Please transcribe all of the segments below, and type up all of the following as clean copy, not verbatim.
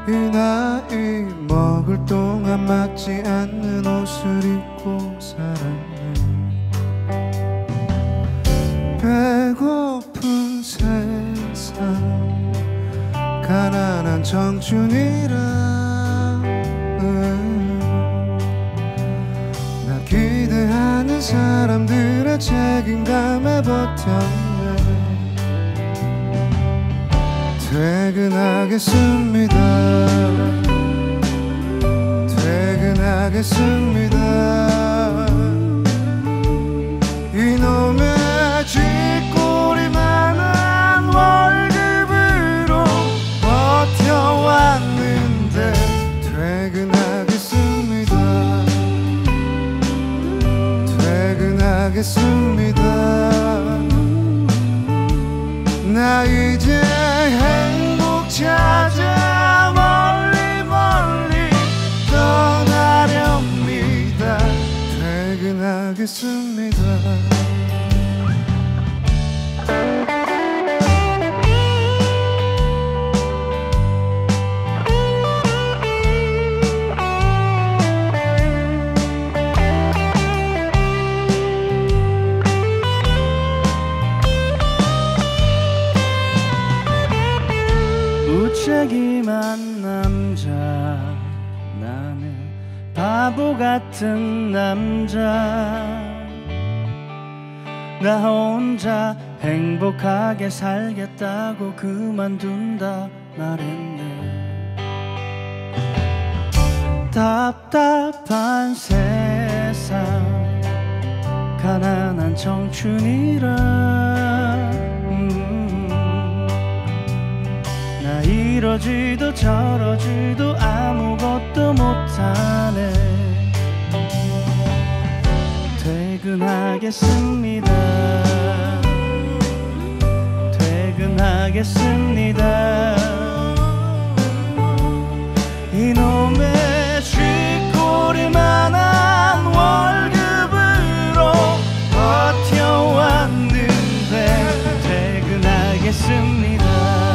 이 나이 먹을 동안 맞지 않는 옷을 입고 살았네. 배고픈 세상 가난한 청춘이라 나 기대하는 사람들의 책임감에 버텼네. 퇴근하겠습니다. 퇴근하겠습니다. 이놈의 쥐꼬리만한 월급으로 버텨왔는데 퇴근하겠습니다. 퇴근하겠습니다. 나 이제 행복 찾아 멀리 멀리 떠나렵니다. 퇴근하겠습니다. 무책임한 남자, 나는 바보 같은 남자. 나 혼자 행복하게 살겠다고 그만둔다 말했네. 답답한 세상 가난한 청춘이라 나 이러지도 저러지도 아무것도 못하네. 퇴근하겠습니다. 퇴근하겠습니다. 이놈의 쥐꼬리만한 월급으로 버텨왔는데 퇴근하겠습니다.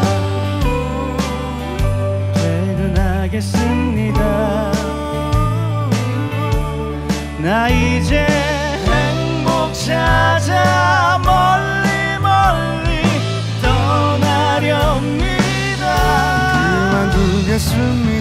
퇴근하겠습니다. 나 이제 행복 찾아 멀리 멀리 떠나렵니다. 그만두겠습니다.